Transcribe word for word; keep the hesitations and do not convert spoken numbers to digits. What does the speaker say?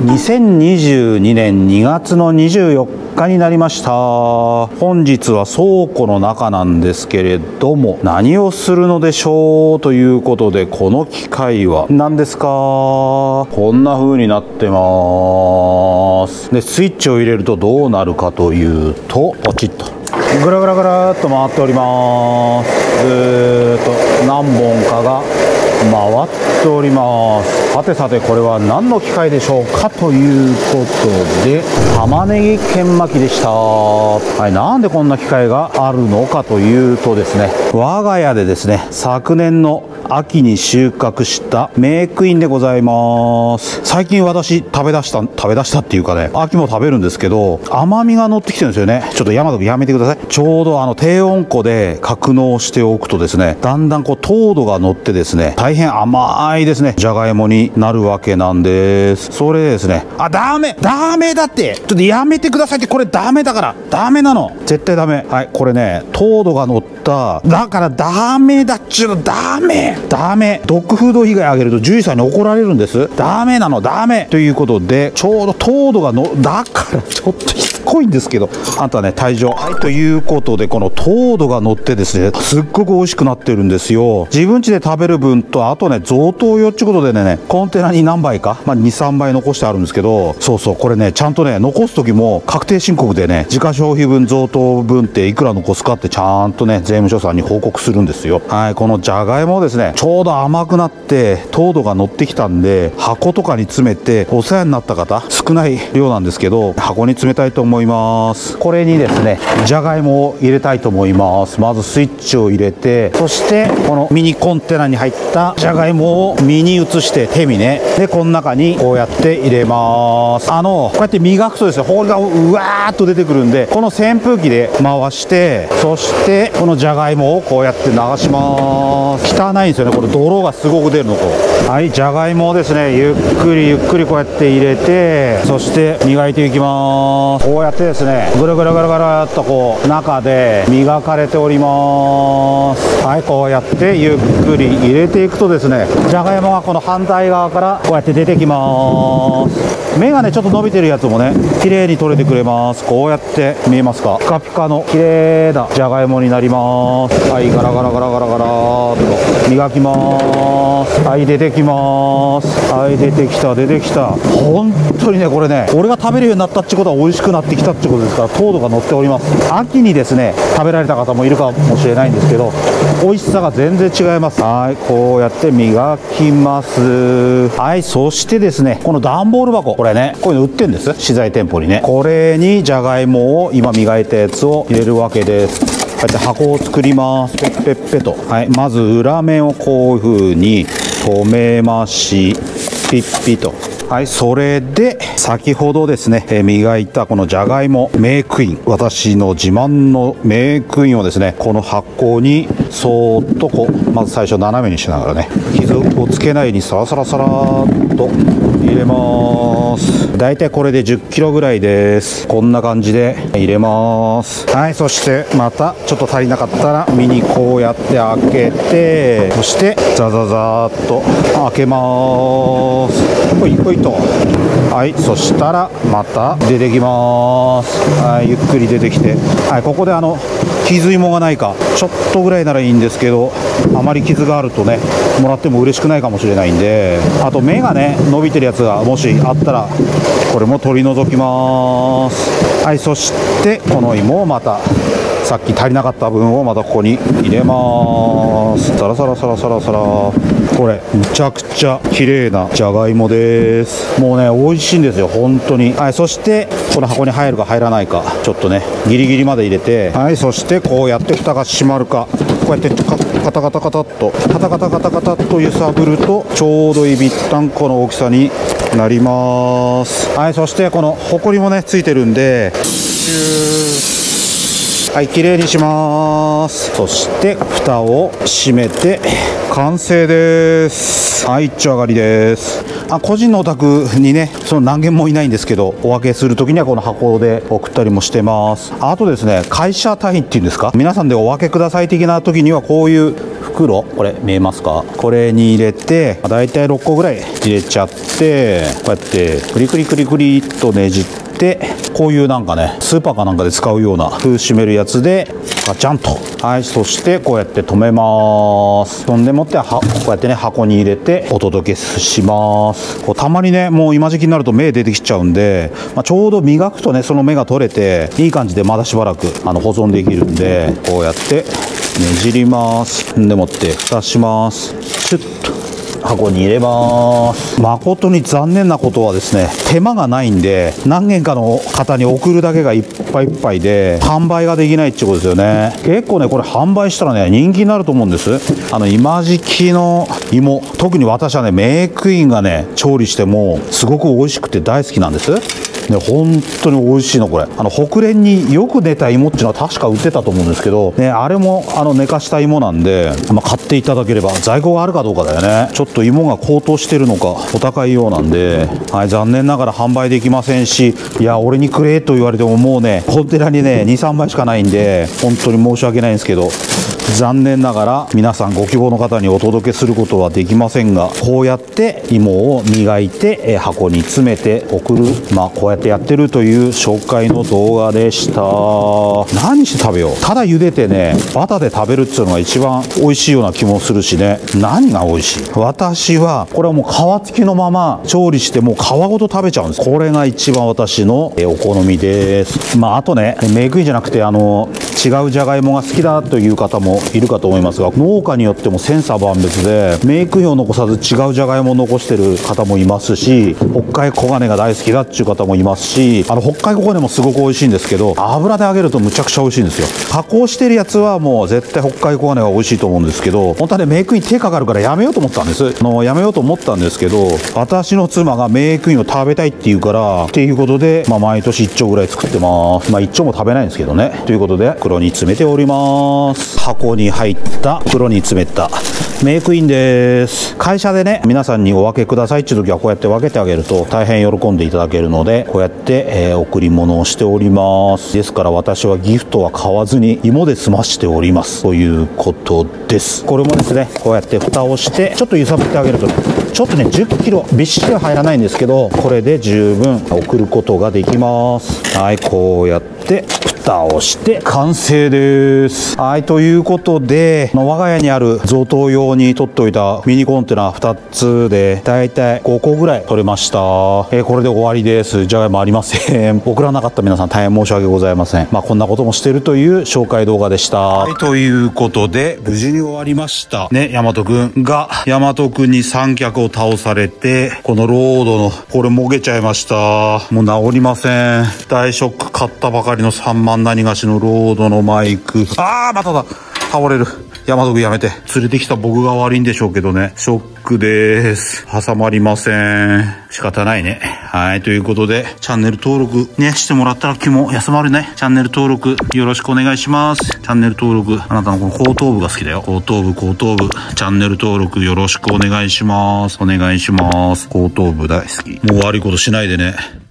にせんにじゅうにねんにがつのにじゅうよっかになりました。本日は倉庫の中なんですけれども、何をするのでしょうということで、この機械は何ですか？こんな風になってます。でスイッチを入れるとどうなるかというと、ポチッとぐらぐらぐらっと回っております。ずーっと何本かが回っております。さてさて、これは何の機械でしょうかということで、玉ねぎ研磨機でした。はい、なんでこんな機械があるのかというとですね、我が家でですね、昨年の秋に収穫したメークインでございます。最近私食べ出した食べ出したっていうかね、秋も食べるんですけど、甘みが乗ってきてるんですよね。ちょっと山田君やめてください。ちょうどあの低温庫で格納しておくとですね、だんだんこう糖度が乗ってですね、大変甘いですね、じゃがいもになるわけなんです。それでですね、あ、ダメダメだって、ちょっとやめてくださいって、これダメだから、ダメなの、絶対ダメ。はい、これね、糖度が乗った、だからダメだっちゅうの、ダメダメ、ドッグフード以外あげると獣医さんに怒られるんです。ダメなの、ダメということで、ちょうど糖度がの、だからちょっとしつこいんですけど、あんたね退場。はい、ということで、この糖度が乗ってですね、すっごく美味しくなってるんですよ。自分家で食べる分と、あとね贈答用っちゅうことでね、コンテナに何杯か、まあ、にさんばい残してあるんですけど、そうそう、これねちゃんとね残す時も確定申告でね、自家消費分贈答分っていくら残すかってちゃんとね税務署さんに報告するんですよ。はい、このじゃがいもですね、ちょうど甘くなって糖度が乗ってきたんで、箱とかに詰めてお世話になった方、少ない量なんですけど箱に詰めたいと思います。これにですねじゃがいもを入れたいと思います。まずスイッチを入れて、そしてこのミニコンテナに入ったじゃがいもを身に移して手にね、でこの中にこうやって入れます。あのこうやって磨くとですね、ほこりがうわーっと出てくるんで、この扇風機で回して、そしてこのじゃがいもをこうやって流します。汚いんですよね、これ泥がすごく出るの。こうはい、じゃがいもをですねゆっくりゆっくりこうやって入れて、そして磨いていきます。こうやってですねぐるぐるぐるぐるっとこう中で磨かれております。はい、こうやってゆっくり入れていくとですね、じゃがいもがこの反対側からこうやって出てきます。芽がねちょっと伸びてるやつもね綺麗に取れてくれます。こうやって見えますか、ピカピカの綺麗なじゃがいもになります。はい、ガラガラガラガラガラーっと磨きます。はい、出てきます。はい、出てきた出てきた。本当にねこれね、俺が食べるようになったってことは美味しくなってきたってことですから、糖度が乗っております。秋にですね食べられた方もいるかもしれないんですけど、美味しさが全然違います。はい、こうやって磨きます。はい、そしてですね、この段ボール箱、これねこういうの売ってるんです、資材店舗にね。これにじゃがいもを今磨いたやつを入れるわけです。こうやって箱を作ります。ペッペッペと。はい、まず裏面をこういう風に留めまし、ピッピと。はい、それで先ほどですね、えー、磨いたこのじゃがいもメークイン、私の自慢のメークインをですね、この箱にそーっとこう、まず最初斜めにしながらね、傷をつけないようにサラサラサラーっと入れます。だいたいこれでじゅっキロぐらいです。こんな感じで入れます。はい、そしてまたちょっと足りなかったら身にこうやって開けて、そしてザザザーっと開けます。ほいほいと。はい、そしたらまた出てきます。はい、ゆっくり出てきて、はい、ここであの傷芋がないかちょっとぐらいならいいんですけど、あまり傷があるとねもらっても嬉しくないかもしれないんで、あと芽がね伸びてるやつがもしあったらこれも取り除きます。はい、そしてこの芋をまたさっき足りなかった分をまたここに入れます。サラサラサラサラサラ。これむちゃくちゃ綺麗なじゃがいもです。もうね美味しいんですよ本当に。はい、そしてこの箱に入るか入らないかちょっとねギリギリまで入れて、はい、そしてこうやって蓋が閉まるか、こうやってカタカタカタっとカタカタカタカタっと揺さぶるとちょうどいびったんこの大きさになります。はい、そしてこのほこりもねついてるんで、はい、きれいにします。そして蓋を閉めて完成です。はい、一丁上がりです。あ、個人のお宅にねその何軒もいないんですけど、お分けする時にはこの箱で送ったりもしてます。あとですね、会社単位っていうんですか、皆さんでお分けください的な時にはこういう袋、これ見えますか？これに入れて、だいたいろっこぐらい入れちゃって、こうやってクリクリクリクリっとねじって、こういうなんかね、スーパーかなんかで使うような封閉めるやつでガチャンと。はい、そしてこうやって止めます。そんでもってはこうやってね、箱に入れてお届けします。こうたまにね、もう今時期になると芽出てきちゃうんで、まあ、ちょうど磨くとね、その芽が取れていい感じでまだしばらくあの保存できるんで、こうやってねじります。んでもって蓋します。シュッと箱に入れます。誠に残念なことはですね、手間がないんで何軒かの方に送るだけがいっぱいいっぱいで販売ができないってことですよね。結構ねこれ販売したらね人気になると思うんです。あの今時期の芋、特に私はねメークインがね調理してもすごく美味しくて大好きなんです。ね、本当に美味しいのこれ。あの北連によく出た芋っていうのは確か売ってたと思うんですけど、ね、あれもあの寝かした芋なんで、まあ、買っていただければ。在庫があるかどうかだよね。ちょっと芋が高騰してるのかお高いようなんで、はい、残念ながら販売できませんし、いや俺にくれと言われてももうね本寺にねにさんばいしかないんで本当に申し訳ないんですけど、残念ながら皆さんご希望の方にお届けすることはできませんが、こうやって芋を磨いてえ箱に詰めて送る、まあこうやってやってるという紹介の動画でした。何して食べよう。ただ茹でてねバターで食べるっていうのが一番美味しいような気もするしね。何が美味しい？私はこれはもう皮付きのまま調理してもう皮ごと食べちゃうんです。これが一番私のお好みです。まああとねメークインじゃなくてあの違うじゃがいもが好きだという方もいるかと思いますが、農家によっても千差万別でメークインを残さず違うじゃがいもを残してる方もいますし、北海黄金が大好きだっていう方もいますし、あの北海黄金もすごく美味しいんですけど、油で揚げるとむちゃくちゃ美味しいんですよ。加工してるやつはもう絶対北海黄金が美味しいと思うんですけど、本当はねメークイン手かかるからやめようと思ったんです。あのやめようと思ったんですけど、私の妻がメークインを食べたいっていうからっていうことで、まあ、毎年いっ丁ぐらい作ってます。まあいっ丁も食べないんですけどね。ということで袋に詰めております。箱に入った袋に詰めたメークインです。会社でね皆さんにお分けくださいっていう時はこうやって分けてあげると大変喜んでいただけるので、こうやって、えー、贈り物をしております。ですから私はギフトは買わずに芋で済ましておりますということです。これもですねこうやって蓋をしてちょっと揺さぶってあげるとね、ちょっとねじゅっキロびっしりは入らないんですけど、これで十分送ることができます。はい、こうやって蓋をして完成です。はい、ということで我が家にある贈答用に取っておいたミニコンテナふたつでだいたいごこぐらい取れました。えー、これで終わりです。じゃがいもありません。送らなかった皆さん大変申し訳ございません。まあこんなこともしてるという紹介動画でした。はい、ということで無事に終わりましたね。大和くんが大和くんに三脚を倒されて、このロードのこれもげちゃいました。もう治りません。大ショック。買ったばかりのさんまん何がしのロードのマイク、あーまただ、倒れる。大和くんやめて。連れてきた僕が悪いんでしょうけどね。ショックです。挟まりません。仕方ないね。はい。ということで、チャンネル登録ね、してもらったら気も休まるね。チャンネル登録よろしくお願いします。チャンネル登録、あなたのこの後頭部が好きだよ。後頭部、後頭部。チャンネル登録よろしくお願いします。お願いします。後頭部大好き。もう悪いことしないでね。